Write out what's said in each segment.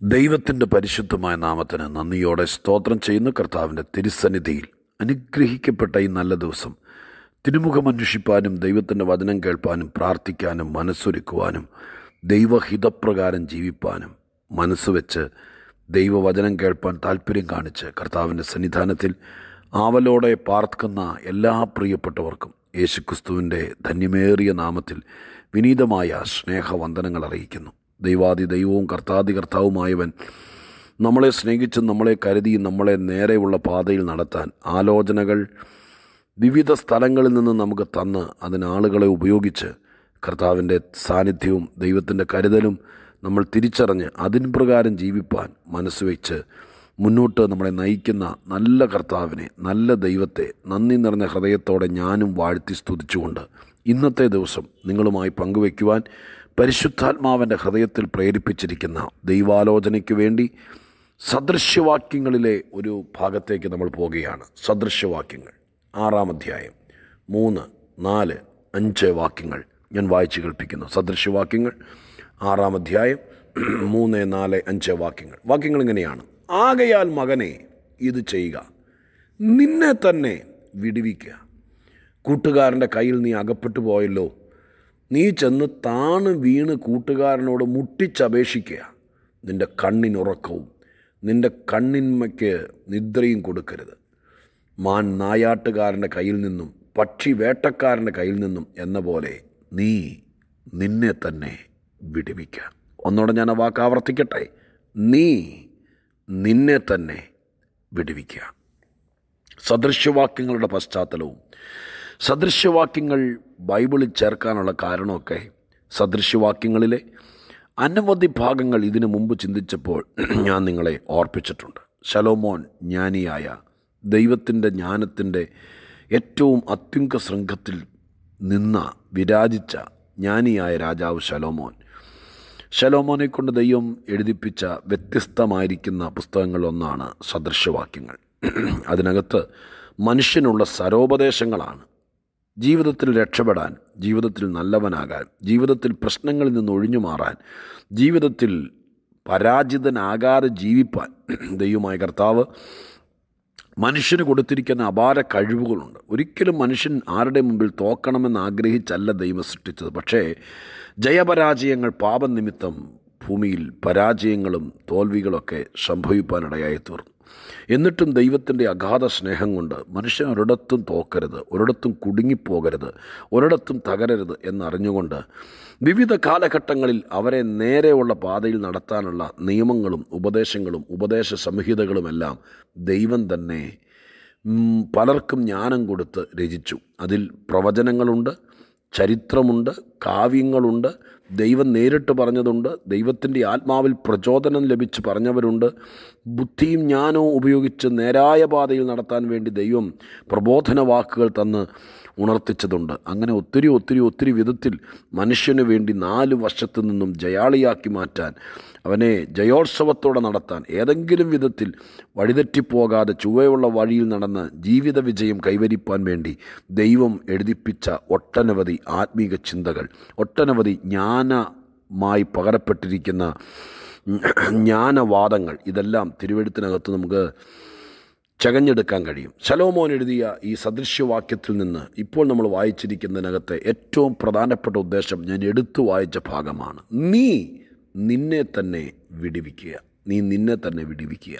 ദൈവത്തിൻ്റെ പരിശുദ്ധമായ നാമത്തിന് നന്ദിയോടെ സ്തോത്രം ചെയ്യുന്ന കർത്താവിൻ്റെ തിരുസന്നിധിയിൽ അനുഗ്രഹിക്കപ്പെട്ട ഈ നല്ല ദിവസം തിരുമുഖം അന്വേഷിപ്പാനും ദൈവത്തിൻ്റെ വചനം കേൾപ്പാനും പ്രാർത്ഥിക്കാനും മനസ്സൊരുക്കുവാനും ദൈവഹിതപ്രകാരം ജീവിപ്പാനും മനസ്സുവെച്ച് ദൈവവചനം കേൾപ്പാൻ താല്പര്യം കാണിച്ച് കർത്താവിൻ്റെ സന്നിധാനത്തിൽ ആവലോടെ പാർക്കുന്ന എല്ലാ പ്രിയപ്പെട്ടവർക്കും യേശുക്രിസ്തുവിൻ്റെ ധന്യമേറിയ നാമത്തിൽ വിനീതമായ സ്നേഹവന്ദനങ്ങൾ അറിയിക്കുന്നു. ദൈവാദി ദൈവവും കർത്താദി കർത്താവുമായവൻ നമ്മളെ സ്നേഹിച്ചും നമ്മളെ കരുതിയും നമ്മളെ നേരെയുള്ള പാതയിൽ നടത്താൻ ആലോചനകൾ വിവിധ സ്ഥലങ്ങളിൽ നിന്ന് നമുക്ക് തന്ന് അതിനാളുകളെ ഉപയോഗിച്ച് കർത്താവിൻ്റെ സാന്നിധ്യവും ദൈവത്തിൻ്റെ കരുതലും നമ്മൾ തിരിച്ചറിഞ്ഞ് അതിൻ പ്രകാരം ജീവിപ്പാൻ മനസ്സുവെച്ച് മുന്നോട്ട് നമ്മളെ നയിക്കുന്ന നല്ല കർത്താവിനെ, നല്ല ദൈവത്തെ നന്ദി നിറഞ്ഞ ഹൃദയത്തോടെ ഞാനും വാഴ്ത്തി സ്തുതിച്ചുകൊണ്ട് ഇന്നത്തെ ദിവസം നിങ്ങളുമായി പങ്കുവയ്ക്കുവാൻ പരിശുദ്ധാത്മാവിൻ്റെ ഹൃദയത്തിൽ പ്രേരിപ്പിച്ചിരിക്കുന്ന ദൈവാലോചനയ്ക്ക് വേണ്ടി സദൃശ്യവാക്യങ്ങളിലെ ഒരു ഭാഗത്തേക്ക് നമ്മൾ പോവുകയാണ്. സദൃശ്യവാക്യങ്ങൾ 6-ാം അധ്യായം 3, 4, 5 വാക്യങ്ങൾ ഞാൻ വായിച്ചു കേൾപ്പിക്കുന്നു. സദൃശ്യവാക്യങ്ങൾ 6-ാം അധ്യായം 3, 4, 5 വാക്യങ്ങൾ ഇങ്ങനെയാണ്. ആകയാൽ മകനെ ഇത് ചെയ്യുക, നിന്നെ തന്നെ വിടുവിക്കുക. കൂട്ടുകാരൻ്റെ കയ്യിൽ നീ അകപ്പെട്ടു പോയല്ലോ, നീ ചെന്ന് താണ് വീണ് കൂട്ടുകാരനോട് മുട്ടിച്ചപേക്ഷിക്കുക. നിൻ്റെ കണ്ണിനുറക്കവും നിൻ്റെ കണ്ണിന്മയ്ക്ക് നിദ്രയും കൊടുക്കരുത്. മാൻ നായാട്ടുകാരൻ്റെ കയ്യിൽ നിന്നും പക്ഷി വേട്ടക്കാരൻ്റെ കയ്യിൽ നിന്നും എന്ന പോലെ നീ നിന്നെ തന്നെ വിടുവിക്കുക. ഒന്നോടെ ഞാൻ ആ വാക്ക് ആവർത്തിക്കട്ടെ. നീ നിന്നെ തന്നെ വിടുവിക്കുക. സദൃശ്യവാക്യങ്ങളുടെ പശ്ചാത്തലവും സദൃശ്യവാക്യങ്ങൾ ബൈബിളിൽ ചേർക്കാനുള്ള കാരണമൊക്കെ സദൃശ്യവാക്യങ്ങളിലെ അനവധി ഭാഗങ്ങൾ ഇതിനു മുമ്പ് ചിന്തിച്ചപ്പോൾ ഞാൻ നിങ്ങളെ ഓർപ്പിച്ചിട്ടുണ്ട്. ശലോമോൻ ജ്ഞാനിയായ ദൈവത്തിൻ്റെ ജ്ഞാനത്തിൻ്റെ ഏറ്റവും അത്യുംഗ ശൃംഖത്തിൽ വിരാജിച്ച ജ്ഞാനിയായ രാജാവ് ശലോമോനെ കൊണ്ട് ദൈവം എഴുതിപ്പിച്ച വ്യത്യസ്തമായിരിക്കുന്ന പുസ്തകങ്ങളൊന്നാണ് സദൃശ്യവാക്യങ്ങൾ. അതിനകത്ത് മനുഷ്യനുള്ള സരോപദേശങ്ങളാണ്. ജീവിതത്തിൽ രക്ഷപ്പെടാൻ, ജീവിതത്തിൽ നല്ലവനാകാൻ, ജീവിതത്തിൽ പ്രശ്നങ്ങളിൽ നിന്ന് ഒഴിഞ്ഞു മാറാൻ, ജീവിതത്തിൽ പരാജിതനാകാതെ ജീവിപ്പാൻ ദൈവമായ കർത്താവ് മനുഷ്യന് കൊടുത്തിരിക്കുന്ന അപാര കഴിവുകളുണ്ട്. ഒരിക്കലും മനുഷ്യൻ ആരുടെ മുമ്പിൽ തോക്കണമെന്ന് ആഗ്രഹിച്ചല്ല ദൈവം സൃഷ്ടിച്ചത്. പക്ഷേ ജയപരാജയങ്ങൾ പാപം നിമിത്തം ഭൂമിയിൽ പരാജയങ്ങളും തോൽവികളൊക്കെ സംഭവിപ്പാനിടയായി തീർന്നു. എന്നിട്ടും ദൈവത്തിൻ്റെ അഗാധ സ്നേഹം കൊണ്ട് മനുഷ്യൻ ഒരിടത്തും തോക്കരുത്, ഒരിടത്തും കുടുങ്ങിപ്പോകരുത്, ഒരിടത്തും തകരരുത് എന്നറിഞ്ഞുകൊണ്ട് വിവിധ കാലഘട്ടങ്ങളിൽ അവരെ നേരെയുള്ള പാതയിൽ നടത്താനുള്ള നിയമങ്ങളും ഉപദേശങ്ങളും ഉപദേശ സംഹിതകളുമെല്ലാം ദൈവം തന്നെ പലർക്കും ജ്ഞാനം കൊടുത്ത് രചിച്ചു. അതിൽ പ്രവചനങ്ങളുണ്ട്, ചരിത്രമുണ്ട്, കാവ്യങ്ങളുണ്ട്, ദൈവം നേരിട്ട് പറഞ്ഞതുണ്ട്, ദൈവത്തിൻ്റെ ആത്മാവിൽ പ്രചോദനം ലഭിച്ച് പറഞ്ഞവരുണ്ട്, ബുദ്ധിയും ജ്ഞാനവും ഉപയോഗിച്ച് നേരായ പാതയിൽ നടത്താൻ വേണ്ടി ദൈവം പ്രബോധന വാക്കുകൾ തന്ന് ഉണർത്തിച്ചതുണ്ട്. അങ്ങനെ ഒത്തിരി വിധത്തിൽ മനുഷ്യന് വേണ്ടി 4 വശത്തു നിന്നും ജയാളിയാക്കി മാറ്റാൻ, അവനെ ജയോത്സവത്തോടെ നടത്താൻ, ഏതെങ്കിലും വിധത്തിൽ വഴിതെറ്റിപ്പോകാതെ ചുവയുള്ള വഴിയിൽ നടന്ന് ജീവിത വിജയം കൈവരിപ്പാൻ വേണ്ടി ദൈവം എഴുതിപ്പിച്ച ഒട്ടനവധി ആത്മീക ചിന്തകൾ, ഒട്ടനവധി ജ്ഞാനമായി പകരപ്പെട്ടിരിക്കുന്ന ജ്ഞാനവാദങ്ങൾ, ഇതെല്ലാം തിരുവെഴുത്തിനകത്ത് നമുക്ക് ചകഞ്ഞെടുക്കാൻ കഴിയും. ശലോമോൻ എഴുതിയ ഈ സദൃശ്യവാക്യത്തിൽ നിന്ന് ഇപ്പോൾ നമ്മൾ വായിച്ചിരിക്കുന്നതിനകത്തെ ഏറ്റവും പ്രധാനപ്പെട്ട ഉദ്ദേശം ഞാൻ എടുത്തു വായിച്ച ഭാഗമാണ്. നീ നിന്നെ തന്നെ വിടുവിക്കുക. നീ നിന്നെ തന്നെ വിടുവിക്കുക.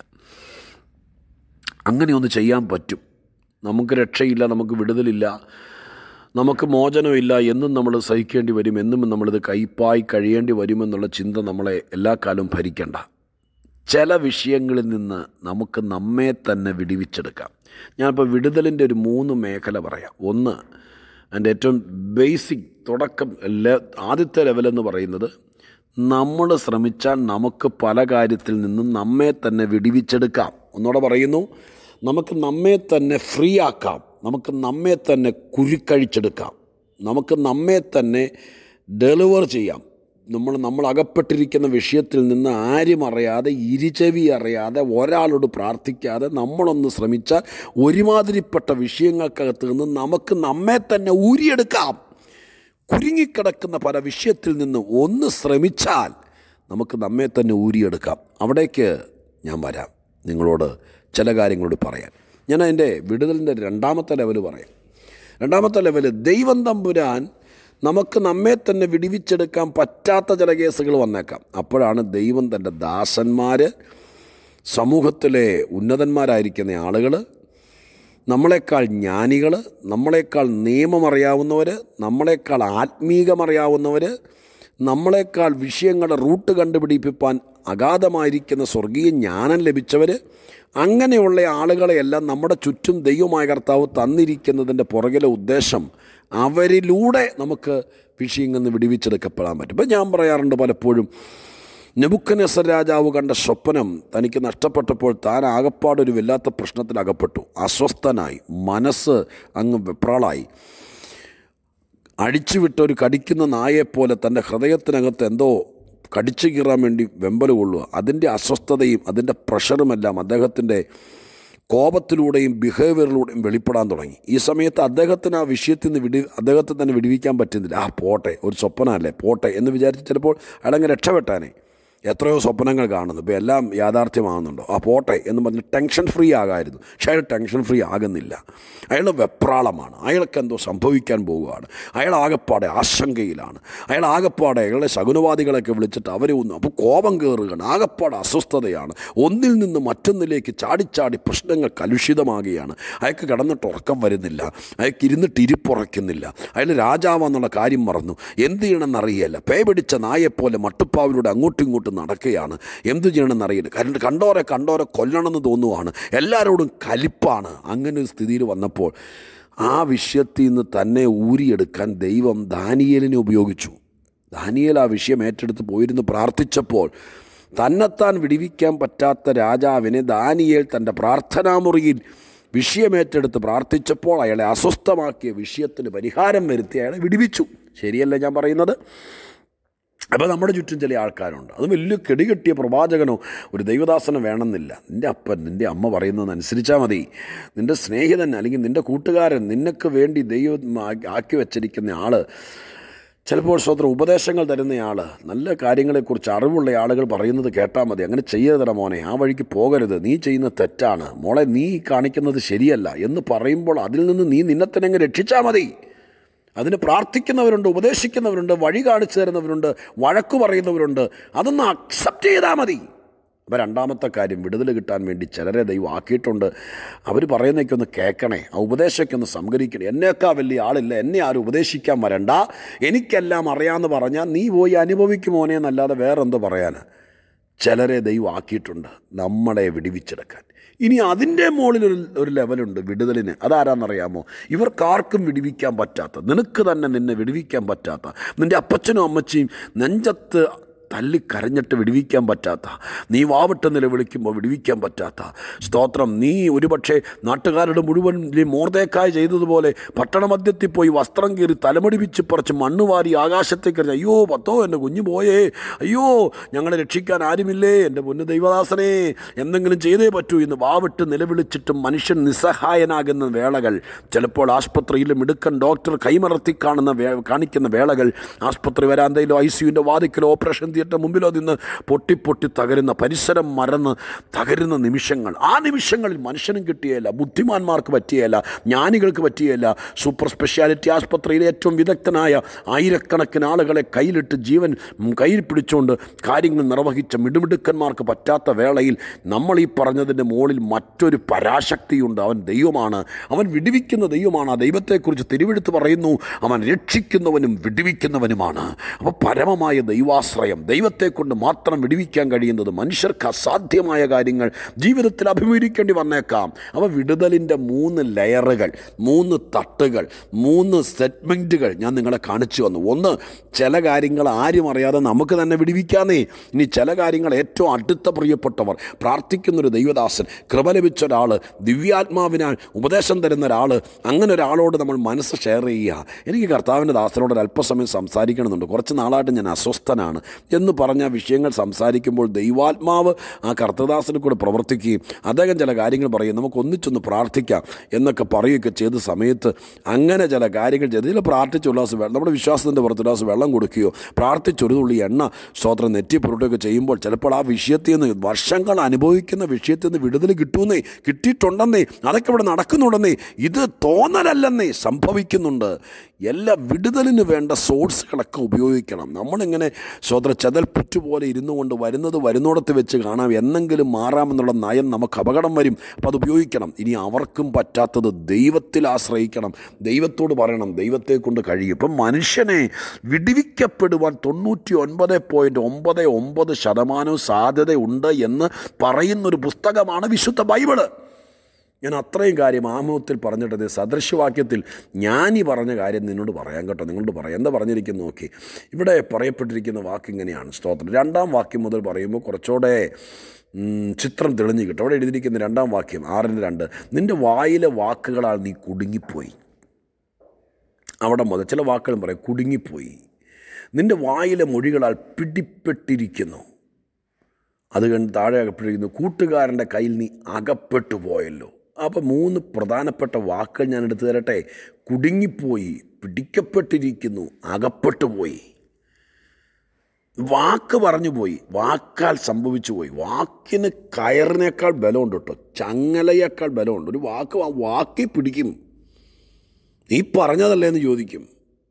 അങ്ങനെ ഒന്ന് ചെയ്യാൻ പറ്റും. നമുക്ക് രക്ഷയില്ല, നമുക്ക് വിടുതലില്ല, നമുക്ക് മോചനമില്ല, എന്നും നമ്മൾ സഹിക്കേണ്ടി വരും, എന്നും നമ്മളിത് കയ്പായി കഴിയേണ്ടി വരുമെന്നുള്ള ചിന്ത നമ്മളെ എല്ലാ കാലവും ഭരിക്കണ്ട. ചില വിഷയങ്ങളിൽ നിന്ന് നമുക്ക് നമ്മെ തന്നെ വിടുവിച്ചെടുക്കാം. ഞാനിപ്പോൾ വിടുതലിൻ്റെ ഒരു 3 മേഖല പറയാം. ഒന്ന്, അതിൻ്റെ ഏറ്റവും ബേസിക് തുടക്കം, ആദ്യത്തെ ലെവലെന്ന് പറയുന്നത് നമ്മൾ ശ്രമിച്ചാൽ നമുക്ക് പല കാര്യത്തിൽ നിന്നും നമ്മെ തന്നെ വിടുവിച്ചെടുക്കാം. ഒന്നുകൂടെ പറയുന്നു, നമുക്ക് നമ്മെ തന്നെ ഫ്രീ ആക്കാം, നമുക്ക് നമ്മെ തന്നെ കുരുക്കഴിച്ചെടുക്കാം, നമുക്ക് നമ്മെ തന്നെ ഡെലിവർ ചെയ്യാം. നമ്മൾ അകപ്പെട്ടിരിക്കുന്ന വിഷയത്തിൽ നിന്ന് ആരും അറിയാതെ, ഇരുചെവി അറിയാതെ, ഒരാളോട് പ്രാർത്ഥിക്കാതെ നമ്മളൊന്ന് ശ്രമിച്ചാൽ ഒരുമാതിരിപ്പെട്ട വിഷയങ്ങൾക്കകത്ത് നിന്ന് നമുക്ക് നമ്മെ തന്നെ ഊരിയെടുക്കാം. കുരുങ്ങിക്കിടക്കുന്ന പല വിഷയത്തിൽ നിന്ന് ഒന്ന് ശ്രമിച്ചാൽ നമുക്ക് നമ്മെ തന്നെ ഊരിയെടുക്കാം. അവിടേക്ക് ഞാൻ വരാം, നിങ്ങളോട് ചില കാര്യങ്ങളോട് പറയാൻ. ഞാൻ അതിൻ്റെ വിടുതലിൻ്റെ രണ്ടാമത്തെ ലെവൽ പറയാം. രണ്ടാമത്തെ ലെവൽ, ദൈവം തമ്പുരാൻ നമുക്ക് നമ്മെ തന്നെ വിടുവിച്ചെടുക്കാൻ പറ്റാത്ത ചില കേസുകൾ വന്നേക്കാം. അപ്പോഴാണ് ദൈവം തൻ്റെ ദാസന്മാർ, സമൂഹത്തിലെ ഉന്നതന്മാരായിരിക്കുന്ന ആളുകൾ, നമ്മളെക്കാൾ ജ്ഞാനികൾ, നമ്മളെക്കാൾ നിയമമറിയാവുന്നവർ, നമ്മളെക്കാൾ ആത്മീകമറിയാവുന്നവർ, നമ്മളെക്കാൾ വിഷയങ്ങളുടെ റൂട്ട് കണ്ടുപിടിപ്പിക്കാൻ അഗാധമായിരിക്കുന്ന സ്വർഗീയ ജ്ഞാനം ലഭിച്ചവർ, അങ്ങനെയുള്ള ആളുകളെയെല്ലാം നമ്മുടെ ചുറ്റും ദൈവമായ കർത്താവ് തന്നിരിക്കുന്നതിൻ്റെ പുറകിലെ ഉദ്ദേശം അവരിലൂടെ നമുക്ക് വിഷയങ്ങളിൽ നിന്ന് വിടുവിച്ചെടുക്കപ്പെടാൻ പറ്റും. ഇപ്പം ഞാൻ പറയാറുണ്ട് പലപ്പോഴും, നെബൂഖദ്നേസർ രാജാവ് കണ്ട സ്വപ്നം തനിക്ക് നഷ്ടപ്പെട്ടപ്പോൾ താൻ ആകപ്പാടൊരു വല്ലാത്ത പ്രശ്നത്തിലകപ്പെട്ടു. അസ്വസ്ഥനായി, മനസ്സ് അങ്ങ് വെപ്രാളായി. അഴിച്ചുവിട്ടൊരു കടിക്കുന്ന നായെപ്പോലെ തൻ്റെ ഹൃദയത്തിനകത്ത് എന്തോ കടിച്ചു കീറാൻ വേണ്ടി വെമ്പൽ കൊള്ളുക. അതിൻ്റെ അസ്വസ്ഥതയും അതിൻ്റെ പ്രഷറുമെല്ലാം അദ്ദേഹത്തിൻ്റെ കോപത്തിലൂടെയും ബിഹേവിയറിലൂടെയും വെളിപ്പെടാൻ തുടങ്ങി. ഈ സമയത്ത് അദ്ദേഹത്തിന് ആ വിഷയത്തിൽ നിന്ന് അദ്ദേഹത്തെ തന്നെ വിടുവിക്കാൻ പറ്റുന്നില്ല. പോട്ടെ, ഒരു സ്വപ്നമല്ലേ, പോട്ടെ എന്ന് വിചാരിച്ച് ചിലപ്പോൾ അയാളങ്ങ് രക്ഷപ്പെട്ടാനേ. എത്രയോ സ്വപ്നങ്ങൾ കാണുന്നു, ഇപ്പോൾ എല്ലാം യാഥാർത്ഥ്യമാകുന്നുണ്ടോ, പോട്ടെ എന്ന് പറഞ്ഞ് ടെൻഷൻ ഫ്രീ ആകാമായിരുന്നു. പക്ഷേ അയാൾ ടെൻഷൻ ഫ്രീ ആകുന്നില്ല. അയാൾ വെപ്രാളമാണ്, അയാൾക്ക് എന്തോ സംഭവിക്കാൻ പോവുകയാണ്, അയാൾ ആകപ്പാടെ ആശങ്കയിലാണ്, അയാൾ ആകപ്പാടെ അയാളുടെ ശകുനവാദികളൊക്കെ വിളിച്ചിട്ട് അവരെ ഒന്നും, അപ്പോൾ കോപം കയറുകയാണ്, ആകപ്പാടെ അസ്വസ്ഥതയാണ്. ഒന്നിൽ നിന്ന് മറ്റൊന്നിലേക്ക് ചാടിച്ചാടി പ്രശ്നങ്ങൾ കലുഷിതമാകുകയാണ്. അയാൾക്ക് കിടന്നിട്ട് ഉറക്കം വരുന്നില്ല, അയാൾക്ക് ഇരുന്നിട്ട് ഇരിപ്പുറയ്ക്കുന്നില്ല, അയാൾ രാജാവെന്നുള്ള കാര്യം മറന്നു, എന്ത് ചെയ്യണമെന്നറിയില്ല. പേ പിടിച്ച നായെപ്പോലെ മട്ടുപ്പാവിലൂടെ അങ്ങോട്ടും ഇങ്ങോട്ടും നടക്കുകയാണ്. എന്തു ചെയ്യണമെന്നറിയില്ല. കണ്ടോരെ കൊല്ലണമെന്ന് തോന്നുവാണ്, എല്ലാവരോടും കലിപ്പാണ്. അങ്ങനെ ഒരു സ്ഥിതിയിൽ വന്നപ്പോൾ ആ വിഷയത്തിൽ നിന്ന് തന്നെ ഊരിയെടുക്കാൻ ദൈവം ദാനിയേലിനെ ഉപയോഗിച്ചു. ദാനിയേൽ ആ വിഷയം ഏറ്റെടുത്ത് പോയിരുന്ന് പ്രാർത്ഥിച്ചപ്പോൾ തന്നെത്താൻ വിടുവിക്കാൻ പറ്റാത്ത രാജാവിനെ ദാനിയേൽ തൻ്റെ പ്രാർത്ഥനാമുറിയിൽ വിഷയമേറ്റെടുത്ത് പ്രാർത്ഥിച്ചപ്പോൾ അയാളെ അസ്വസ്ഥമാക്കിയ വിഷയത്തിന് പരിഹാരം വരുത്തി അയാളെ വിടുവിച്ചു. ശരിയല്ലേ ഞാൻ പറയുന്നത്? അപ്പോൾ നമ്മുടെ ചുറ്റും ചില ആൾക്കാരുണ്ട്, അത് വലിയ കെടികെട്ടിയ പ്രവാചകനോ ഒരു ദൈവദാസനോ വേണമെന്നില്ല. നിൻ്റെ അപ്പൻ, നിൻ്റെ അമ്മ പറയുന്നതനുസരിച്ചാൽ മതി. നിൻ്റെ സ്നേഹിതൻ അല്ലെങ്കിൽ നിൻ്റെ കൂട്ടുകാരൻ, നിനക്ക് വേണ്ടി ദൈവം ആക്കി വച്ചിരിക്കുന്ന ആൾ, ചിലപ്പോൾ സ്വതന്ത്ര ഉപദേശങ്ങൾ തരുന്നയാൾ, നല്ല കാര്യങ്ങളെക്കുറിച്ച് അറിവുള്ള ആളുകൾ പറയുന്നത് കേട്ടാൽ മതി. അങ്ങനെ ചെയ്യരുതട മോനെ, ആ വഴിക്ക് പോകരുത്, നീ ചെയ്യുന്ന തെറ്റാണ്, മോളെ നീ കാണിക്കുന്നത് ശരിയല്ല എന്ന് പറയുമ്പോൾ അതിൽ നിന്ന് നീ നിന്നെ തന്നെ അങ്ങ് രക്ഷിച്ചാൽ മതി. അതിന് പ്രാർത്ഥിക്കുന്നവരുണ്ട്, ഉപദേശിക്കുന്നവരുണ്ട്, വഴി കാണിച്ചു തരുന്നവരുണ്ട്, വഴക്കു പറയുന്നവരുണ്ട്. അതൊന്ന് അക്സെപ്റ്റ് ചെയ്താൽ മതി. അപ്പോൾ രണ്ടാമത്തെ കാര്യം, വിടുതൽ കിട്ടാൻ വേണ്ടി ചിലരെ ദൈവം ആക്കിയിട്ടുണ്ട്. അവർ പറയുന്നതൊക്കെ ഒന്ന് കേൾക്കണേ, ആ ഉപദേശമൊക്കെ ഒന്ന് സംഗ്രഹിക്കണേ. എന്നേക്കാൾ വലിയ ആളില്ല, എന്നെ ആരും ഉപദേശിക്കാൻ വരണ്ട, എനിക്കെല്ലാം അറിയാമെന്ന് പറഞ്ഞാൽ നീ പോയി അനുഭവിക്കുമോനെ എന്നല്ലാതെ വേറെന്തോ പറയാൻ ചിലരെ ദൈവം ആക്കിയിട്ടുണ്ട് നമ്മളെ വിടുവിച്ചെടുക്കാൻ. ഇനി അതിൻ്റെ മുകളിൽ ഒരു ലെവലുണ്ട് വിടുതലിന്. അതാരാന്നറിയാമോ? ഇവർക്കാർക്കും വിടുവിക്കാൻ പറ്റാത്ത, നിനക്ക് തന്നെ നിന്നെ വിടുവിക്കാൻ പറ്റാത്ത, നിൻ്റെ അപ്പച്ചനും അമ്മച്ചിയും നെഞ്ചത്ത് തല്ലിക്കരഞ്ഞിട്ട് വിടുവിക്കാൻ പറ്റാത്ത, നീ വാവിട്ട് നിലവിളിക്കുമ്പോൾ വിടുവിക്കാൻ പറ്റാത്ത, സ്തോത്രം, നീ ഒരുപക്ഷെ നാട്ടുകാരുടെ മുഴുവൻ മോർദേക്കായ് ചെയ്തതുപോലെ പട്ടണമധ്യത്തിൽ പോയി വസ്ത്രം കീറി തലമുടിപ്പിച്ച് പറിച്ച് മണ്ണ് വാരി ആകാശത്തേക്ക് എറിഞ്ഞ, അയ്യോ പത്തോ എൻ്റെ കുഞ്ഞു പോയേ, അയ്യോ ഞങ്ങളെ രക്ഷിക്കാൻ ആരുമില്ലേ, എൻ്റെ പൊന്നു ദൈവദാസനെ എന്തെങ്കിലും ചെയ്തേ പറ്റൂ എന്ന് വാവിട്ട് നിലവിളിച്ചിട്ടും മനുഷ്യൻ നിസ്സഹായനാകുന്ന വേളകൾ, ചിലപ്പോൾ ആസ്പത്രിയിലും മിടുക്കൻ ഡോക്ടർ കൈമറത്തി കാണിക്കുന്ന വേളകൾ, ആസ്പത്രി വരാന്തയിലോ ICUവിൻ്റെ വാതിക്കലോ ഓപ്പറേഷൻ തിയേറ്റർ മുമ്പിലോ നിന്ന് പൊട്ടി തകരുന്ന, പരിസരം മറന്ന് തകരുന്ന നിമിഷങ്ങൾ. ആ നിമിഷങ്ങളിൽ മനുഷ്യനും കിട്ടിയല്ല, ബുദ്ധിമാന്മാർക്ക് പറ്റിയല്ല, ജ്ഞാനികൾക്ക് പറ്റിയല്ല. സൂപ്പർ സ്പെഷ്യാലിറ്റി ആസ്പത്രിയിലെ ഏറ്റവും വിദഗ്ധനായ ആയിരക്കണക്കിന് ആളുകളെ കയ്യിലിട്ട് ജീവൻ കയ്യിൽ പിടിച്ചുകൊണ്ട് കാര്യങ്ങൾ നിർവഹിച്ച മിടുമിടുക്കന്മാർക്ക് പറ്റാത്ത വേളയിൽ നമ്മൾ ഈ പറഞ്ഞതിൻ്റെ മുകളിൽ മറ്റൊരു പരാശക്തിയുണ്ട്. അവൻ ദൈവമാണ്, അവൻ വിടുവിക്കുന്ന ദൈവമാണ്. ആ ദൈവത്തെക്കുറിച്ച് തിരുവെടുത്ത് പറയുന്നു, അവൻ രക്ഷിക്കുന്നവനും വിടുവിക്കുന്നവനുമാണ്. അപ്പോൾ പരമമായ ദൈവാശ്രയം, ദൈവത്തെക്കൊണ്ട് മാത്രം വിടുവിക്കാൻ കഴിയുന്നത്. മനുഷ്യർക്ക് അസാധ്യമായ കാര്യങ്ങൾ ജീവിതത്തിൽ അഭിമുഖീകരിക്കേണ്ടി വന്നേക്കാം. അവ വിടുതലിൻ്റെ 3 ലെയറുകൾ, 3 തട്ടുകൾ, 3 സെഗ്മെൻറ്റുകൾ ഞാൻ നിങ്ങളെ കാണിച്ചു വന്നു. ഒന്ന്, ചില കാര്യങ്ങൾ ആരും അറിയാതെ നമുക്ക് തന്നെ വിടുവിക്കാന്നേ. ഇനി ചില കാര്യങ്ങൾ ഏറ്റവും അടുത്ത പ്രിയപ്പെട്ടവർ, പ്രാർത്ഥിക്കുന്നൊരു ദൈവദാസൻ, കൃപ ലഭിച്ച ഒരാൾ, ദിവ്യാത്മാവിനാൽ ഉപദേശം തരുന്ന ഒരാൾ, അങ്ങനെ ഒരാളോട് നമ്മൾ മനസ്സ് ഷെയർ ചെയ്യുക. എനിക്ക് കർത്താവിൻ്റെ ദാസനോട് ഒരു അല്പസമയം സംസാരിക്കണമെന്നുണ്ട്, കുറച്ച് നാളായിട്ട് ഞാൻ അസ്വസ്ഥനാണ് എന്ന് പറഞ്ഞ വിഷയങ്ങൾ സംസാരിക്കുമ്പോൾ ദൈവാത്മാവ് ആ കർത്തദാസന് കൂടെ പ്രവർത്തിക്കുകയും അദ്ദേഹം ചില കാര്യങ്ങൾ പറയും, നമുക്ക് ഒന്നിച്ചൊന്ന് പ്രാർത്ഥിക്കാം എന്നൊക്കെ പറയുകയൊക്കെ ചെയ്ത സമയത്ത് അങ്ങനെ ചില കാര്യങ്ങൾ ചെയ്ത് ഇതിൽ പ്രാർത്ഥിച്ച് ഉല്ലാസം നമ്മുടെ വിശ്വാസത്തിൻ്റെ പുറത്ത് ഉല്ലാസം വെള്ളം കൊടുക്കുകയോ പ്രാർത്ഥിച്ചൊരു തുള്ളി എണ്ണ സ്തോത്രം നെറ്റി പുരട്ടുകയൊക്കെ ചെയ്യുമ്പോൾ ചിലപ്പോൾ ആ വിഷയത്തിൽ നിന്ന് വർഷങ്ങൾ അനുഭവിക്കുന്ന വിഷയത്തിൽ നിന്ന് വിടുതൽ കിട്ടിയിട്ടുണ്ടെന്നേ, അതൊക്കെ ഇവിടെ നടക്കുന്നുണ്ടെന്നേ, ഇത് തോന്നലല്ലെന്നേ, സംഭവിക്കുന്നുണ്ട്. എല്ലാ വിടുതലിന് വേണ്ട സോഴ്സുകളൊക്കെ ഉപയോഗിക്കണം. നമ്മളിങ്ങനെ ചെതൽപ്പുറ്റു പോലെ ഇരുന്നു കൊണ്ട് വരുന്നിടത്ത് വെച്ച് കാണാം, എന്നെങ്കിലും മാറാമെന്നുള്ള നയം നമുക്ക് അപകടം വരും. അപ്പോൾ അത് ഉപയോഗിക്കണം. ഇനി അവർക്കും പറ്റാത്തത് ദൈവത്തിൽ ആശ്രയിക്കണം, ദൈവത്തോട് പറയണം, ദൈവത്തെ കൊണ്ട് കഴിയും. ഇപ്പം മനുഷ്യനെ വിടുവിക്കപ്പെടുവാൻ 99.99% സാധ്യതയുണ്ട് എന്ന് പറയുന്നൊരു പുസ്തകമാണ് വിശുദ്ധ ബൈബിള്. ഞാൻ അത്രയും കാര്യം ആമുഖത്തിൽ പറഞ്ഞിട്ടത് സദൃശവാക്യത്തിൽ ഞാൻ ഈ പറഞ്ഞ കാര്യം നിന്നോട് പറയാം കേട്ടോ, നിങ്ങളോട് പറയാം. എന്താ പറഞ്ഞിരിക്കുന്നു നോക്കി. ഇവിടെ പറയപ്പെട്ടിരിക്കുന്ന വാക്ക് ഇങ്ങനെയാണ്. സ്തോത്രം 2-ാം വാക്യം മുതൽ പറയുമ്പോൾ കുറച്ചുകൂടെ ചിത്രം തെളിഞ്ഞു കിട്ടും. അവിടെ എഴുതിയിരിക്കുന്ന 2-ാം വാക്യം 6:2, നിൻ്റെ വായിലെ വാക്കുകളാൽ നീ കുടുങ്ങിപ്പോയി. അവിടെ മുതൽ ചില വാക്കുകളും പറയും കുടുങ്ങിപ്പോയി. നിൻ്റെ വായിലെ മൊഴികളാൽ പിടിപ്പെട്ടിരിക്കുന്നു. അത് കണ്ട് താഴെ അകപ്പെട്ടിരിക്കുന്നു, കൂട്ടുകാരൻ്റെ കയ്യിൽ നീ അകപ്പെട്ടു പോയല്ലോ. അപ്പോൾ 3 പ്രധാനപ്പെട്ട വാക്കുകൾ ഞാൻ എടുത്തു തരട്ടെ. കുടുങ്ങിപ്പോയി, പിടിക്കപ്പെട്ടിരിക്കുന്നു, അകപ്പെട്ടു പോയി. വാക്ക് പറഞ്ഞു പോയി, വാക്കാൽ സംഭവിച്ചു പോയി. വാക്കിന് കയറിനേക്കാൾ ബലമുണ്ട് കേട്ടോ, ചങ്ങലയേക്കാൾ ബലമുണ്ട്. ഒരു വാക്ക് വാക്കി പിടിക്കും. നീ പറഞ്ഞതല്ലേ എന്ന് ചോദിക്കും,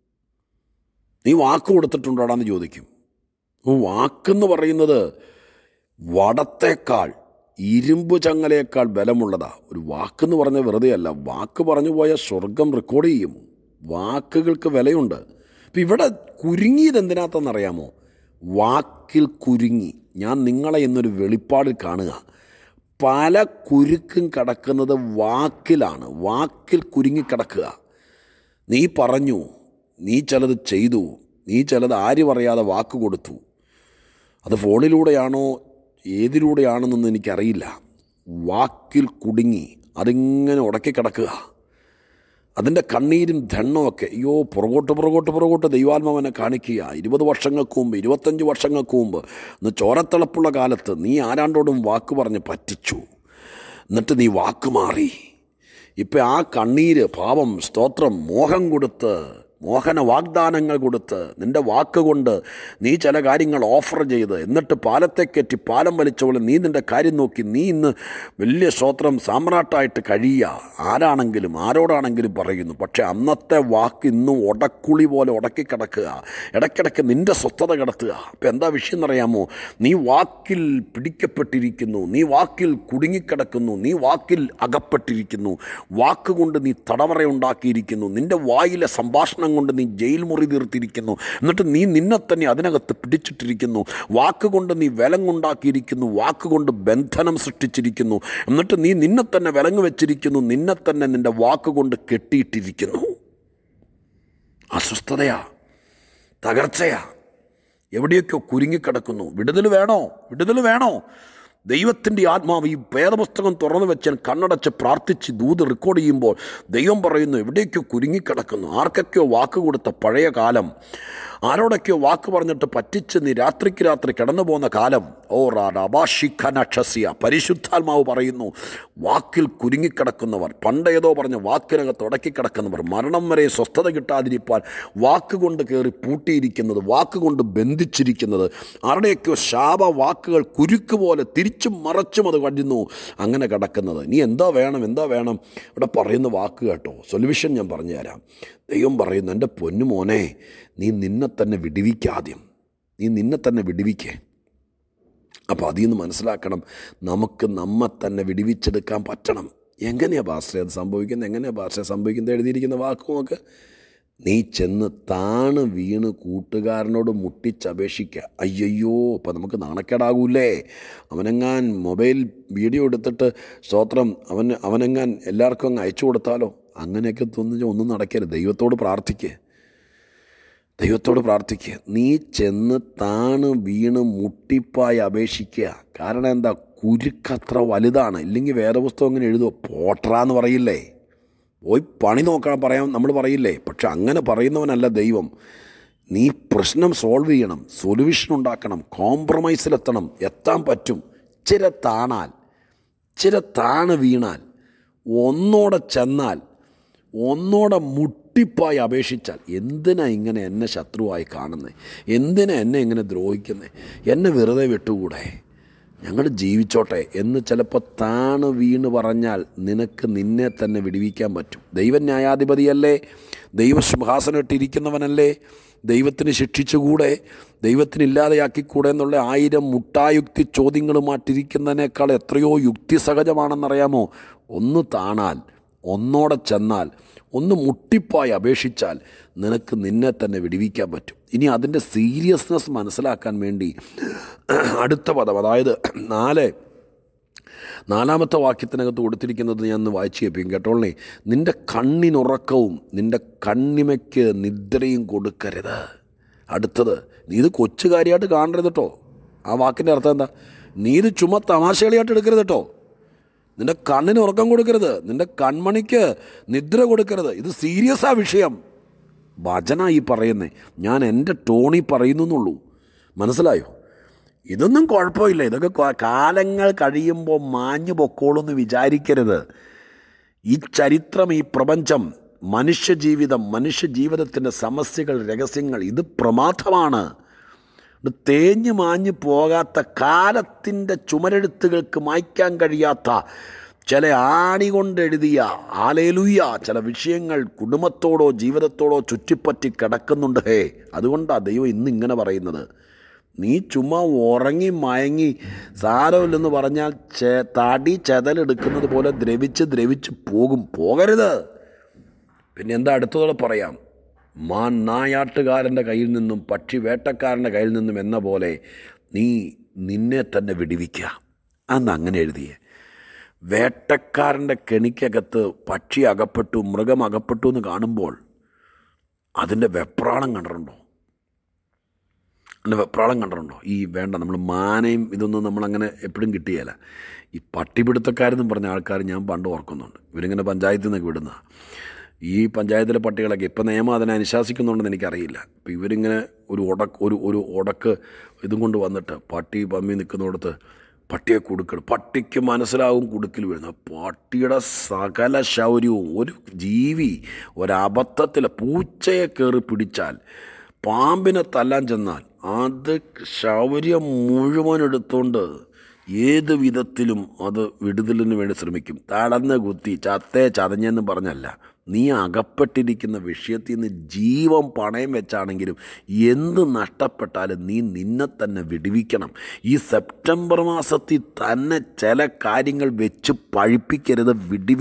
നീ വാക്ക് കൊടുത്തിട്ടുണ്ടോടാന്ന് ചോദിക്കും. വാക്കെന്ന് പറയുന്നത് വടത്തേക്കാൾ ഇരുമ്പ് ചങ്ങലയേക്കാൾ ബലമുള്ളതാണ്. ഒരു വാക്കെന്ന് പറഞ്ഞാൽ വെറുതെ അല്ല. വാക്ക് പറഞ്ഞു പോയാൽ സ്വർഗം റെക്കോർഡ് ചെയ്യും. വാക്കുകൾക്ക് വിലയുണ്ട്. ഇപ്പം ഇവിടെ കുരുങ്ങിയത് എന്തിനകത്തെന്നറിയാമോ? വാക്കിൽ കുരുങ്ങി. ഞാൻ നിങ്ങളെ എന്നൊരു വെളിപ്പാടിൽ കാണുക. പല കുരുക്കും കിടക്കുന്നത് വാക്കിലാണ്. വാക്കിൽ കുരുങ്ങിക്കിടക്കുക. നീ പറഞ്ഞു, നീ ചിലത് ചെയ്തു, നീ ചിലത് ആരും അറിയാതെ വാക്ക് കൊടുത്തു. അത് ഫോണിലൂടെയാണോ ഏതിലൂടെയാണെന്നൊന്നും എനിക്കറിയില്ല. വാക്കിൽ കുടുങ്ങി അതിങ്ങനെ ഉടക്കി കിടക്കുക. അതിൻ്റെ കണ്ണീരും ദണ്ണമൊക്കെ പുറകോട്ട് ദൈവാത്മാവനെ കാണിക്കുക. 20 വർഷങ്ങൾക്ക് മുമ്പ്, 25 വർഷങ്ങൾക്ക് മുമ്പ്, ഇന്ന് ചോരത്തിളപ്പുള്ള കാലത്ത് നീ ആരാണ്ടോടും വാക്ക് പറഞ്ഞ് പറ്റിച്ചു. എന്നിട്ട് നീ വാക്ക് മാറി. ഇപ്പം ആ കണ്ണീര് പാപം സ്തോത്രം മോഹം കൊടുത്ത്, മോഹന വാഗ്ദാനങ്ങൾ കൊടുത്ത്, നിൻ്റെ വാക്കുകൊണ്ട് നീ ചില കാര്യങ്ങൾ ഓഫർ ചെയ്ത്, എന്നിട്ട് പാലത്തെ കയറ്റി പാലം വലിച്ചവളെ നീ നിൻ്റെ കാര്യം നോക്കി നീ ഇന്ന് വലിയ സ്തോത്രം സാമ്രാട്ടായിട്ട് കഴിയുക. ആരാണെങ്കിലും ആരോടാണെങ്കിലും പറയുന്നു. പക്ഷേ അന്നത്തെ വാക്ക് ഇന്നും ഉടക്കുളി പോലെ ഉടക്കി കിടക്കുക. ഇടയ്ക്കിടയ്ക്ക് നിൻ്റെ സ്വസ്ഥത കിടത്തുക. അപ്പം എന്താ വിഷയം എന്നറിയാമോ? നീ വാക്കിൽ പിടിക്കപ്പെട്ടിരിക്കുന്നു, നീ വാക്കിൽ കുടുങ്ങിക്കിടക്കുന്നു, നീ വാക്കിൽ അകപ്പെട്ടിരിക്കുന്നു. വാക്കുകൊണ്ട് നീ തടവറയുണ്ടാക്കിയിരിക്കുന്നു. നിൻ്റെ വായിലെ സംഭാഷണം കൊണ്ട് നീ ജയിൽ മുറി തീർത്തിരിക്കുന്നു. എന്നിട്ട് നീ നിന്നെ തന്നെ അതിനകത്ത് പിടിച്ചിട്ടിരിക്കുന്നു. വാക്കുകൊണ്ട് നീ വിലങ്ങുണ്ടാക്കിയിരിക്കുന്നു. വാക്കുകൊണ്ട് ബന്ധനം സൃഷ്ടിച്ചിരിക്കുന്നു. എന്നിട്ട് നീ നിന്നെ തന്നെ വിലങ്ങ് വെച്ചിരിക്കുന്നു. നിന്നെ തന്നെ നിൻ്റെ വാക്കുകൊണ്ട് കെട്ടിയിട്ടിരിക്കുന്നു. അസ്വസ്ഥതയാ, തകർച്ചയാ, എവിടെയൊക്കെയോ കുരുങ്ങിക്കിടക്കുന്നു. വിടുതൽ വേണോ? ദൈവത്തിൻ്റെ ആത്മാവ് ഈ വേദപുസ്തകം തുറന്നു വെച്ചാൽ കണ്ണടച്ച് പ്രാർത്ഥിച്ച് ദൂത് റെക്കോർഡ് ചെയ്യുമ്പോൾ ദൈവം പറയുന്നു, എവിടേക്കോ കുരുങ്ങിക്കിടക്കുന്നു. ആർക്കൊക്കെയോ വാക്ക് കൊടുത്ത പഴയ കാലം, ആരോടൊക്കെയോ വാക്ക് പറഞ്ഞിട്ട് പറ്റിച്ച് നീ രാത്രിക്ക് രാത്രി കിടന്നു പോകുന്ന കാലം. പരിശുദ്ധാത്മാവ് പറയുന്നു, വാക്കിൽ കുരുങ്ങിക്കിടക്കുന്നവർ, പണ്ടേതോ പറഞ്ഞ വാക്കിനകത്ത് ഉടക്കിക്കിടക്കുന്നവർ, മരണം വരെ സ്വസ്ഥത കിട്ടാതിരിക്കാൻ വാക്കുകൊണ്ട് കയറി പൂട്ടിയിരിക്കുന്നത്, വാക്കുകൊണ്ട് ബന്ധിച്ചിരിക്കുന്നത്, ആരുടെയൊക്കെയോ ശാപ വാക്കുകൾ കുരുക്ക് പോലെ തിരിച്ചും മറച്ചും അത് കഴിയുന്നു. അങ്ങനെ കിടക്കുന്നത്. നീ എന്താ വേണം? ഇവിടെ പറയുന്ന വാക്ക് കേട്ടോ. സൊല്യൂഷൻ ഞാൻ പറഞ്ഞു തരാം. ദൈവം പറയുന്നു, എൻ്റെ പൊന്നു മോനെ, നീ നിന്നെ തന്നെ വിടുവിക്കാദ്യം. നീ നിന്നെ തന്നെ വിടുവിക്കേ. അപ്പോൾ അതിൽ നിന്ന് മനസ്സിലാക്കണം, നമുക്ക് നമ്മെ തന്നെ വിടുവിച്ചെടുക്കാൻ പറ്റണം. എങ്ങനെയാണ് പാസ്റ്ററെ അത് സംഭവിക്കുന്നത്? എഴുതിയിരിക്കുന്ന വാക്ക് നോക്ക്. നീ ചെന്ന് താണ് വീണ് കൂട്ടുകാരനോട് മുട്ടിച്ചപേക്ഷിക്കുക. അയ്യോ, അപ്പം നമുക്ക് നാണക്കേടാകൂലേ? അവനെങ്ങാൻ മൊബൈൽ വീഡിയോ എടുത്തിട്ട് സ്തോത്രം അവനെങ്ങാൻ എല്ലാവർക്കും അങ്ങ് അയച്ചു കൊടുത്താലോ? അങ്ങനെയൊക്കെ തോന്നുക ഒന്നും നടക്കരുത്. ദൈവത്തോട് പ്രാർത്ഥിക്കുക. നീ ചെന്ന് താണ് വീണ് മുട്ടിപ്പായി അപേക്ഷിക്കുക. കാരണം എന്താ? കുരുക്കത്ര വലുതാണ്. ഇല്ലെങ്കിൽ വേദപുസ്തകം അങ്ങനെ എഴുതുമോ? പോട്ടറാന്ന് പറയില്ലേ? പോയി പണി നോക്കാൻ നമ്മൾ പറയില്ലേ? പക്ഷെ അങ്ങനെ പറയുന്നവനല്ല ദൈവം. നീ പ്രശ്നം സോൾവ് ചെയ്യണം, സൊല്യൂഷൻ ഉണ്ടാക്കണം, കോംപ്രമൈസിലെത്തണം. എത്താൻ പറ്റും. ഇച്ചിരി താണാൽ, ഇച്ചിരി താണ് വീണാൽ, ഒന്നോടെ ചെന്നാൽ, ഒന്നോടെ മുട്ടിപ്പായി അപേക്ഷിച്ചാൽ, എന്തിനാ ഇങ്ങനെ എന്നെ ശത്രുവായി കാണുന്നത്, എന്തിനാ എന്നെ ഇങ്ങനെ ദ്രോഹിക്കുന്നത്, എന്നെ വെറുതെ വിട്ടുകൂടെ, ഞങ്ങൾ ജീവിച്ചോട്ടെ എന്ന് ചിലപ്പോൾ താണ് വീണ് പറഞ്ഞാൽ നിനക്ക് നിന്നെ തന്നെ വിടുവിക്കാൻ പറ്റും. ദൈവം ന്യായാധിപതിയല്ലേ, ദൈവസിംഹാസനമിട്ടിരിക്കുന്നവനല്ലേ, ദൈവത്തിന് ശിക്ഷിച്ചുകൂടെ, ദൈവത്തിന് ഇല്ലാതെയാക്കിക്കൂടെ എന്നുള്ള 1000 മുട്ടായുക്തി ചോദ്യങ്ങളുമായിട്ടിരിക്കുന്നതിനേക്കാൾ എത്രയോ യുക്തിസഹജമാണെന്നറിയാമോ? ഒന്ന് താണാൽ, ഒന്നോടെ ചെന്നാൽ, ഒന്ന് മുട്ടിപ്പായി അപേക്ഷിച്ചാൽ നിനക്ക് നിന്നെ തന്നെ വിടുവിക്കാൻ പറ്റും. ഇനി അതിൻ്റെ സീരിയസ്നെസ് മനസ്സിലാക്കാൻ വേണ്ടി അടുത്ത പദം, അതായത് 4-ാമത്തെ വാക്യത്തിനകത്ത് കൊടുത്തിരിക്കുന്നത് ഞാൻ ഒന്ന് വായിച്ചു കേൾപ്പിക്കും, കേട്ടോളേ. നിൻ്റെ കണ്ണിനുറക്കവും നിൻ്റെ കണ്ണിമയ്ക്ക് നിദ്രയും കൊടുക്കരുത്. അടുത്തത്, നീ ഇത് കൊച്ചു കാര്യമായിട്ട് കാണരുത് കേട്ടോ. ആ വാക്കിൻ്റെ അർത്ഥം എന്താ? നീ ഇത് ചുമ്മാ തമാശകളിയായിട്ട് എടുക്കരുത് കേട്ടോ. നിൻ്റെ കണ്ണിന് ഉറക്കം കൊടുക്കരുത്, നിൻ്റെ കൺമണിക്ക് നിദ്ര കൊടുക്കരുത്. ഇത് സീരിയസാ വിഷയം. വചന ഈ പറയുന്നേ, ഞാൻ എൻ്റെ ടോണിൽ പറയുന്നു എന്നുള്ളൂ. മനസ്സിലായോ? ഇതൊന്നും കുഴപ്പമില്ല, ഇതൊക്കെ കാലങ്ങൾ കഴിയുമ്പോൾ മാഞ്ഞു പൊക്കോളൂന്ന് വിചാരിക്കരുത്. ഈ ചരിത്രം, ഈ പ്രപഞ്ചം, മനുഷ്യജീവിതത്തിൻ്റെ സമസ്യകൾ, രഹസ്യങ്ങൾ, ഇത് പ്രമാദമാണ്. തേഞ്ഞു മാഞ്ഞു പോകാത്ത, കാലത്തിൻ്റെ ചുമരെഴുത്തുകൾക്ക് മായ്ക്കാൻ കഴിയാത്ത ചില ആണി കൊണ്ടെഴുതിയ ഹല്ലേലൂയ ചില വിഷയങ്ങൾ കുടുംബത്തോടോ ജീവിതത്തോടോ ചുറ്റിപ്പറ്റി കിടക്കുന്നുണ്ട്. അതുകൊണ്ടാണ് ദൈവം ഇന്നിങ്ങനെ പറയുന്നത്. നീ ചുമ്മാ ഉറങ്ങി മയങ്ങി സാരമില്ലെന്ന് പറഞ്ഞാൽ തടി ചെതലെടുക്കുന്നത് പോലെ ദ്രവിച്ച് പോകരുത്. പിന്നെ എന്താ അടുത്തതോടെ പറയാം? മാൻ നായാട്ടുകാരൻ്റെ കയ്യിൽ നിന്നും പക്ഷി വേട്ടക്കാരൻ്റെ കയ്യിൽ നിന്നും എന്ന പോലെ നീ നിന്നെ തന്നെ വിടുവിക്കുക. അന്ന് അങ്ങനെ എഴുതിയേ. വേട്ടക്കാരൻ്റെ കെണിക്കകത്ത് പക്ഷി അകപ്പെട്ടു, മൃഗം അകപ്പെട്ടു എന്ന് കാണുമ്പോൾ അതിൻ്റെ വെപ്രാളം കണ്ടിട്ടുണ്ടോ? ഈ വേണ്ട, നമ്മൾ മാനയും ഇതൊന്നും നമ്മളങ്ങനെ എപ്പോഴും കിട്ടിയല്ല. ഈ പട്ടിപിടുത്തക്കാരെന്നും പറഞ്ഞ ആൾക്കാർ ഞാൻ പണ്ട് ഓർക്കുന്നുണ്ട്. ഇവരിങ്ങനെ പഞ്ചായത്തിൽ നിന്നൊക്കെ വിടുന്നതാണ്. ഈ പഞ്ചായത്തിലെ പട്ടികളൊക്കെ ഇപ്പം നിയമം അതിനെ അനുശാസിക്കുന്നുണ്ടെന്ന് എനിക്കറിയില്ല. അപ്പോൾ ഇവരിങ്ങനെ ഒരു ഉടക്ക് ഇതും കൊണ്ട് വന്നിട്ട് പട്ടി പമ്മി നിൽക്കുന്നിടത്ത് പട്ടിയെ കുടുക്കണം. പട്ടിക്ക് മനസ്സിലാവും കുടുക്കിൽ വീഴുന്നത്. പട്ടിയുടെ സകല ശൗര്യവും, ഒരു ജീവി ഒരബദ്ധത്തിൽ പൂച്ചയെ കയറി പിടിച്ചാൽ, പാമ്പിനെ തല്ലാൻ ചെന്നാൽ അത് ശൗര്യം മുഴുവൻ എടുത്തുകൊണ്ട് ഏത് വിധത്തിലും അത് വിടുതലിന് വേണ്ടി ശ്രമിക്കും. തടന്ന് കുത്തി ചതഞ്ഞെന്ന് പറഞ്ഞല്ല, നീ അകപ്പെട്ടിരിക്കുന്ന വിഷയത്തിൽ നിന്ന് ജീവൻ പണയം വെച്ചാണെങ്കിലും എന്ത് നഷ്ടപ്പെട്ടാലും നീ നിന്നെ തന്നെ വിടുവിക്കണം. ഈ സെപ്റ്റംബർ മാസത്തിൽ തന്നെ ചില കാര്യങ്ങൾ വെച്ച് പഴിപ്പിക്കരുത്.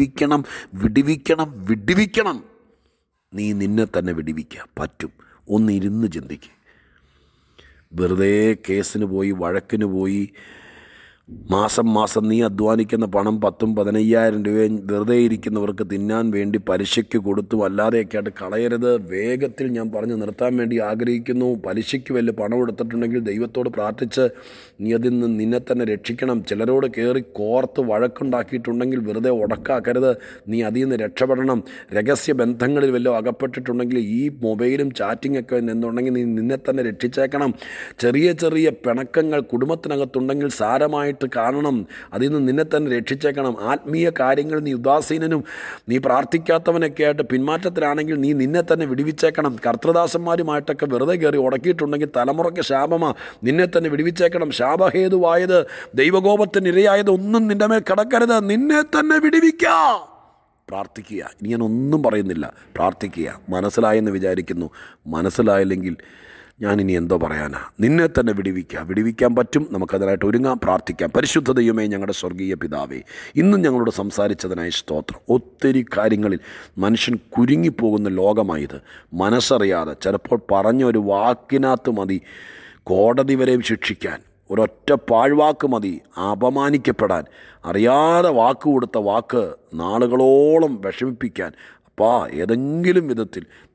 വിടുവിക്കണം. നീ നിന്നെ തന്നെ വിടുവിക്കുക. പറ്റും. ഒന്നിരുന്ന് ചിന്തിക്കുക. വെറുതെ കേസിന് പോയി, വഴക്കിന് പോയി, മാസം നീ അധ്വാനിക്കുന്ന പണം 10,000-15,000 രൂപയും വെറുതെ ഇരിക്കുന്നവർക്ക് തിന്നാൻ വേണ്ടി പലിശയ്ക്ക് കൊടുത്തും അല്ലാതെയൊക്കെ ആയിട്ട് കളയരുത്. വേഗത്തിൽ ഞാൻ പറഞ്ഞു നിർത്താൻ വേണ്ടി ആഗ്രഹിക്കുന്നു. പലിശയ്ക്ക് വല്ല പണം എടുത്തിട്ടുണ്ടെങ്കിൽ ദൈവത്തോട് പ്രാർത്ഥിച്ച് നീ അതിൽ നിന്ന് നിന്നെ തന്നെ രക്ഷിക്കണം. ചിലരോട് കയറി കോർത്ത് വഴക്കുണ്ടാക്കിയിട്ടുണ്ടെങ്കിൽ വെറുതെ ഉടക്കാക്കരുത്. നീ അതിൽ നിന്ന് രക്ഷപ്പെടണം. രഹസ്യ ബന്ധങ്ങളിൽ വല്ലതും അകപ്പെട്ടിട്ടുണ്ടെങ്കിൽ ഈ മൊബൈലും ചാറ്റിങ്ങൊക്കെ നിന്നുണ്ടെങ്കിൽ നീ നിന്നെ തന്നെ രക്ഷിച്ചേക്കണം. ചെറിയ പിണക്കങ്ങൾ കുടുംബത്തിനകത്തുണ്ടെങ്കിൽ സാരമായിട്ട് കാണണം. അതിൽ നിന്ന് നിന്നെ തന്നെ രക്ഷിച്ചേക്കണം. ആത്മീയ കാര്യങ്ങൾ നീ ഉദാസീനനും നീ പ്രാർത്ഥിക്കാത്തവനൊക്കെ ആയിട്ട് പിന്മാറ്റത്തിലാണെങ്കിൽ നീ നിന്നെ തന്നെ വിടുവിച്ചേക്കണം. കർത്തൃദാസന്മാരുമായിട്ടൊക്കെ വെറുതെ കയറി ഉടക്കിയിട്ടുണ്ടെങ്കിൽ തലമുറയ്ക്ക് ശാപമാ. നിന്നെ തന്നെ വിടുവിച്ചേക്കണം. ശാപഹേതുവായത്, ദൈവകോപത്തിന് ഇരയായത് ഒന്നും നിന്റെ മേൽ കിടക്കരുത്. നിന്നെ തന്നെ വിടുവിക്കുക. പ്രാർത്ഥിക്കുക. ഇനി ഞാനൊന്നും പറയുന്നില്ല, പ്രാർത്ഥിക്കുക. മനസ്സിലായെന്ന് വിചാരിക്കുന്നു. മനസ്സിലായില്ലെങ്കിൽ ഞാനിനി എന്തോ പറയാനാ. നിന്നെ തന്നെ വിടുവിക്കാൻ പറ്റും. നമുക്കതിനായിട്ട് ഒരുങ്ങാം, പ്രാർത്ഥിക്കാം. പരിശുദ്ധ ദൈവമേ, ഞങ്ങളുടെ സ്വർഗീയ പിതാവേ, ഇന്നും ഞങ്ങളോട് സംസാരിച്ചതിനായി സ്തോത്രം. ഒത്തിരി കാര്യങ്ങളിൽ മനുഷ്യൻ കുരുങ്ങിപ്പോകുന്ന ലോകമായത്. മനസ്സറിയാതെ ചിലപ്പോൾ പറഞ്ഞ ഒരു വാക്കിനകത്ത് മതി കോടതി വരെയും ശിക്ഷിക്കാൻ. ഒരൊറ്റ പാഴ്വാക്ക് മതി അപമാനിക്കപ്പെടാൻ. അറിയാതെ വാക്ക് കൊടുത്ത വാക്ക് നാളുകളോളം വിഷമിപ്പിക്കാൻ. ഏതെങ്കിലും വിധത്തിൽ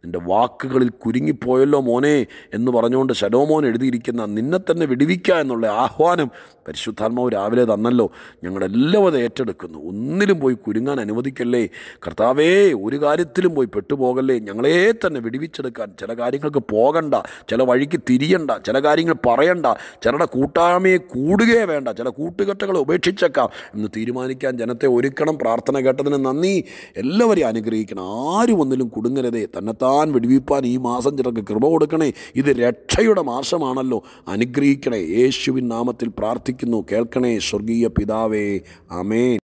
നിൻ്റെ വാക്കുകളിൽ കുരുങ്ങിപ്പോയല്ലോ മോനെ എന്ന് പറഞ്ഞുകൊണ്ട് ശലോമോൻ എഴുതിയിരിക്കുന്ന നിന്നെ തന്നെ വിടുവിക്കുക എന്നുള്ള ആഹ്വാനം പരിശുദ്ധാത്മാവ് രാവിലെ തന്നല്ലോ. ഞങ്ങളെല്ലാം അത് ഏറ്റെടുക്കുന്നു. ഒന്നിലും പോയി കുരുങ്ങാൻ അനുവദിക്കല്ലേ കർത്താവേ. ഒരു കാര്യത്തിലും പോയി പെട്ടുപോകല്ലേ. ഞങ്ങളെ തന്നെ വിടുവിച്ചെടുക്കാൻ. ചില കാര്യങ്ങൾക്ക് പോകണ്ട, ചില വഴിക്ക് തിരിയണ്ട, ചില കാര്യങ്ങൾ പറയണ്ട, ചിലരുടെ കൂട്ടായ്മയെ കൂടുകയേ വേണ്ട, ചില കൂട്ടുകെട്ടുകളെ ഉപേക്ഷിച്ചേക്കാം എന്ന് തീരുമാനിക്കാൻ ജനത്തെ ഒരുക്കണം. പ്രാർത്ഥന കേട്ടതിന് നന്ദി. എല്ലാവരെയും അനുഗ്രഹിക്കണം. ആരും ഒന്നിലും കുടുങ്ങരുതേ. തന്നെത്താൻ വിടുവിപ്പാൻ ഈ മാസം ചിലർക്ക് കൃപ കൊടുക്കണേ. ഇത് രക്ഷയുടെ മാസമാണല്ലോ. അനുഗ്രഹിക്കണേ. യേശുവിൻ നാമത്തിൽ പ്രാർത്ഥിക്കുന്നു. കേൾക്കണേ സ്വർഗീയ പിതാവേ. ആമേൻ.